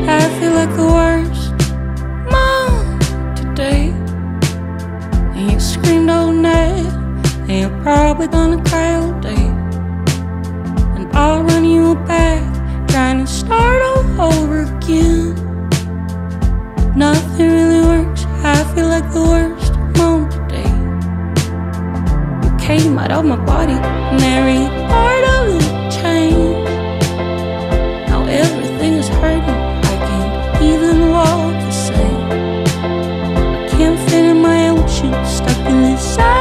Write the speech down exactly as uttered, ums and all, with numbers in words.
I feel like the worst mom today. And you screamed all night, and you're probably gonna cry all day. And I'll run you back, trying to start all over again. Nothing really works, I feel like the worst mom today. You came out of my body, and every part of it changed. Now everything is hurting, I can't even walk the same. I can't fit in my own shoes, stuck in this side.